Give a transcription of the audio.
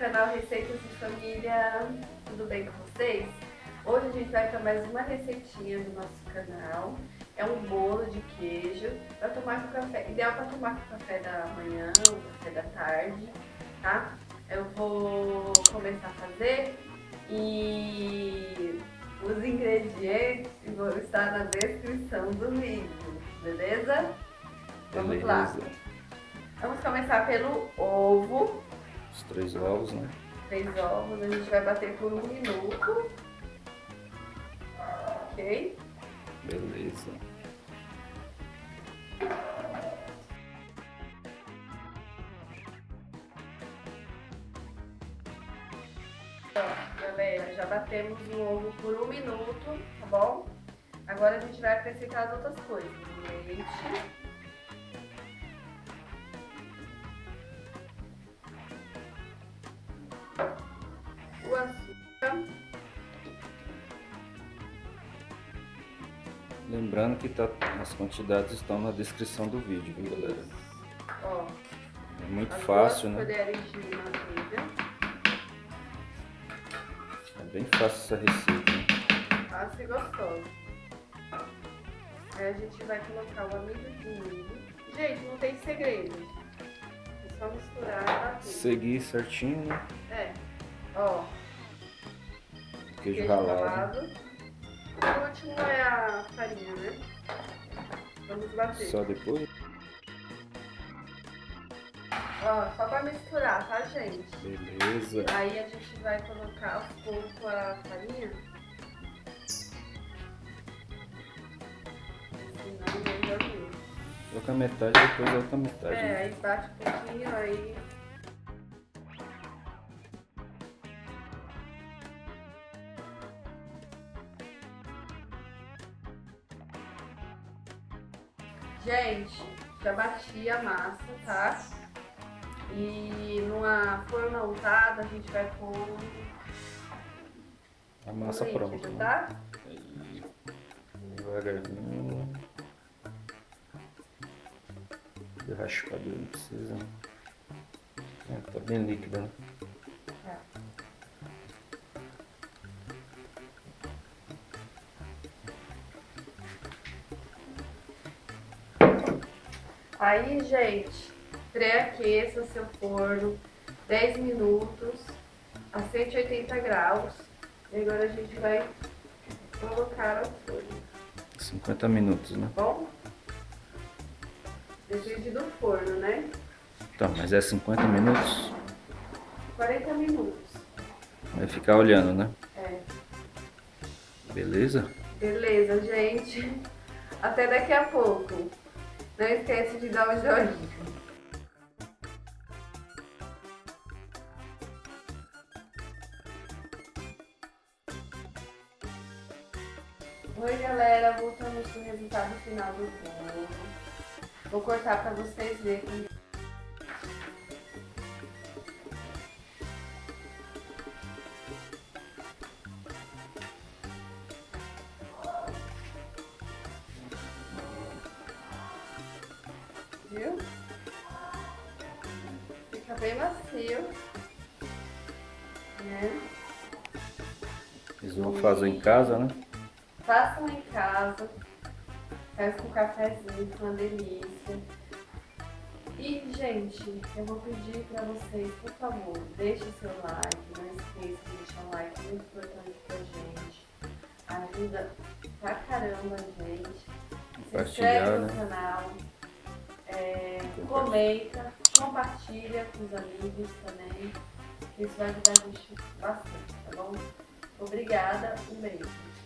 canal Receitas de Família, tudo bem com vocês? Hoje a gente vai para mais uma receitinha do nosso canal. É um bolo de queijo para tomar com café, ideal para tomar com café da manhã ou café da tarde, tá? Eu vou começar a fazer e os ingredientes vão estar na descrição do vídeo, beleza? Vamos lá. Vamos começar pelo ovo. Os 3 ovos, né? 3 ovos, a gente vai bater por 1 minuto. Ok? Beleza. Ó, galera, já batemos o ovo por 1 minuto, tá bom? Agora a gente vai acrescentar as outras coisas. Leite. O açúcar. Lembrando que as quantidades estão na descrição do vídeo, viu, galera? Ó, é muito fácil, né? colheres de manteiga. É bem fácil essa receita. Fácil e gostoso. Aí a gente vai colocar o amido de milho. Gente, não tem segredo. É só misturar e bater. Seguir certinho, né? É. Ó. Queijo ralado. O último é a farinha, né? Vamos bater. Só depois? Ó, só pra misturar, tá, gente? Beleza. Aí a gente vai colocar aos poucos a farinha. Senão melhor mesmo. Coloca metade, depois a outra metade. É, aí bate um pouquinho, aí... Gente, já bati a massa, tá? E numa forma untada a gente vai pôr a massa líquido, pronta, né? tá? Aí, devagarzinho. O raspador não precisa. Tá bem líquido, né? É. Aí, gente, pré-aqueça seu forno 10 minutos a 180 graus. E agora a gente vai colocar ao forno. 50 minutos, né? Bom? Depende do forno, né? Tá, mas é 50 minutos? 40 minutos. Vai ficar olhando, né? É. Beleza? Beleza, gente. Até daqui a pouco. Não esquece de dar o joinha. Oi, galera. Voltamos pro resultado final do bolo. Vou cortar para vocês verem. Viu? Fica bem macio, né? Eles vão fazer em casa, né? Façam em casa, faz com cafezinho, com uma delícia. E, gente, eu vou pedir pra vocês, por favor, deixe seu like, não esqueça de deixar um like, muito importante pra gente. Ajuda pra caramba a gente. Se inscreve no canal. Comenta, compartilha com os amigos também, isso vai ajudar a gente bastante, tá bom? Obrigada, um beijo.